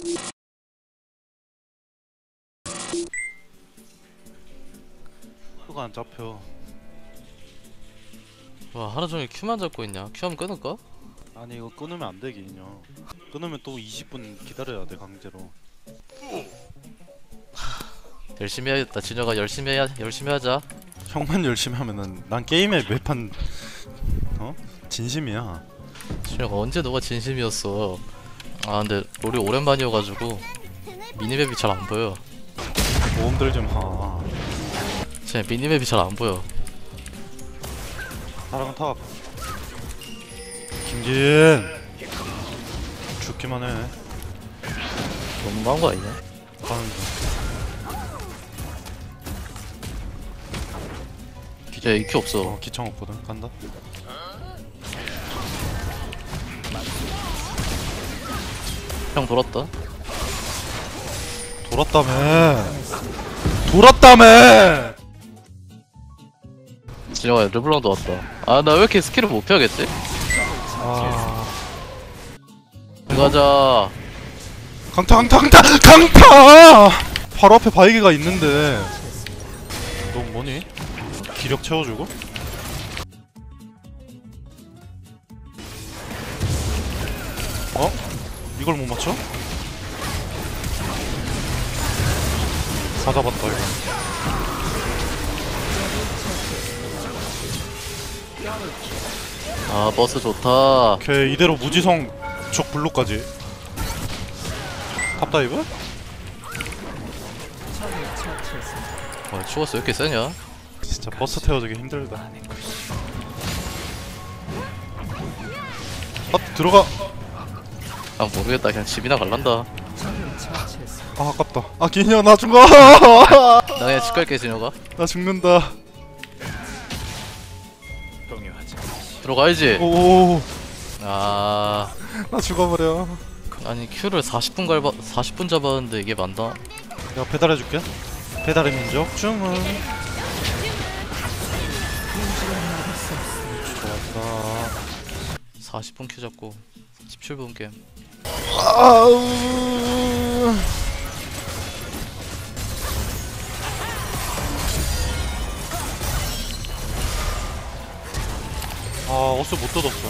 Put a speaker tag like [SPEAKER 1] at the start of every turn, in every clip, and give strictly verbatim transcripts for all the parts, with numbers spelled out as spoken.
[SPEAKER 1] Q가 안 잡혀.
[SPEAKER 2] 와, 하루종일 Q만 잡고 있냐? Q 하면 끊을까?
[SPEAKER 1] 아니 이거 끊으면 안 되긴요. 끊으면 또 이십 분 기다려야 돼 강제로.
[SPEAKER 2] 열심히 해야겠다. 진혁아 열심히 해야 열심히 하자.
[SPEAKER 1] 형만 열심히 하면은 난 게임에 매판 어? 진심이야.
[SPEAKER 2] 진혁아 언제 너가 진심이었어? 아 근데 롤이 오랜만이어가지고 미니맵이 잘 안 보여.
[SPEAKER 1] 모험들 좀 하.
[SPEAKER 2] 제 미니맵이 잘 안 보여.
[SPEAKER 1] 사랑은 탑. 김진. 죽기만 해.
[SPEAKER 2] 너무한 거 아니냐?
[SPEAKER 1] 가는 중.
[SPEAKER 2] 야 이 큐 없어.
[SPEAKER 1] 어, 기창 없거든. 간다.
[SPEAKER 2] 형 돌았다.
[SPEAKER 1] 돌았다며. 돌았다며.
[SPEAKER 2] 진혁아 르블랑도 왔다. 아 나 왜 이렇게 스킬을 못 피하겠지?
[SPEAKER 1] 아.
[SPEAKER 2] 가자.
[SPEAKER 1] 강타 강타 강타 강타. 바로 앞에 바이게가 있는데. 너 뭐니? 기력 채워주고? 어? 이걸 못 맞춰? 다 잡았다 이거.
[SPEAKER 2] 아 버스 좋다.
[SPEAKER 1] 오케이 이대로 무지성 쪽 블루까지. 탑다이브?
[SPEAKER 2] 와 죽었어 왜 이렇게 세냐?
[SPEAKER 1] 진짜 버스 태워주기 힘들다. 아 들어가.
[SPEAKER 2] 아 모르겠다 그냥 집이나 갈란다.
[SPEAKER 1] 아 아깝다. 아 기니야 나 죽어.
[SPEAKER 2] 나 그냥 집 갈게 진혁아.
[SPEAKER 1] 나 죽는다.
[SPEAKER 2] 들어가야지.
[SPEAKER 1] 오.
[SPEAKER 2] 아
[SPEAKER 1] 나 죽어버려.
[SPEAKER 2] 아니 Q를 사십 분 갈바 사십 분 잡았는데 이게 맞나?
[SPEAKER 1] 내가 배달해줄게. 배달의 민족 주문. 좋았다.
[SPEAKER 2] 사십 분 Q 잡고 십칠 분 게임.
[SPEAKER 1] 아우. 아 어스 못 뜯었어.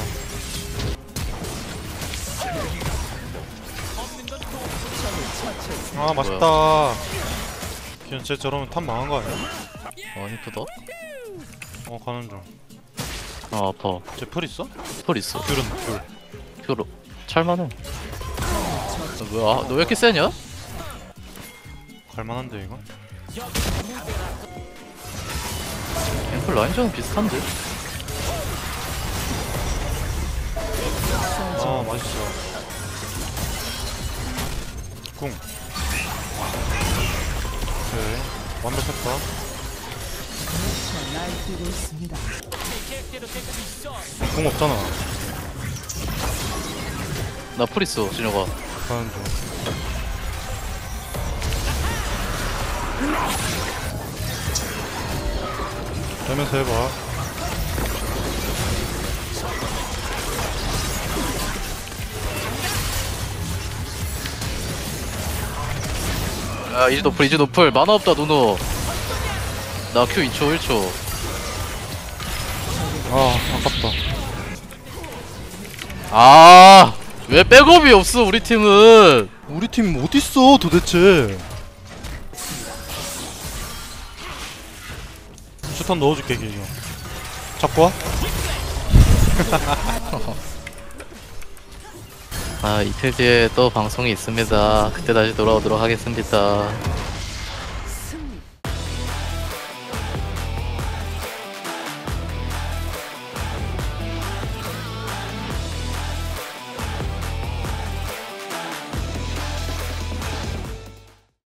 [SPEAKER 1] 아 맛있다. 그냥 쟤 저러면 탑 망한 거 아니야?
[SPEAKER 2] 어 이쁘다.
[SPEAKER 1] 어 가는 중.
[SPEAKER 2] 아 아파.
[SPEAKER 1] 쟤 풀 있어?
[SPEAKER 2] 풀 있어.
[SPEAKER 1] 귤은 귤.
[SPEAKER 2] Q로 찰만해. 너 뭐야? 너 왜 이렇게 세냐?
[SPEAKER 1] 갈만한데 이거?
[SPEAKER 2] 앰플 라인전은 비슷한데?
[SPEAKER 1] 아 맛있어. 궁. 오케이 완벽했다. 궁 없잖아.
[SPEAKER 2] 나 풀 있어 진혁아.
[SPEAKER 1] 가는 중. 되면서 해봐.
[SPEAKER 2] 야 이제 노플 이제 노플 만화 없다 누누. 나 Q 이 초 일 초.
[SPEAKER 1] 아 아깝다.
[SPEAKER 2] 아 왜 백업이 없어 우리 팀은.
[SPEAKER 1] 우리 팀 어딨어 도대체. 슈턴 넣어줄게 기죠. 잡고 와.
[SPEAKER 2] 아 이틀 뒤에 또 방송이 있습니다. 그때 다시 돌아오도록 하겠습니다.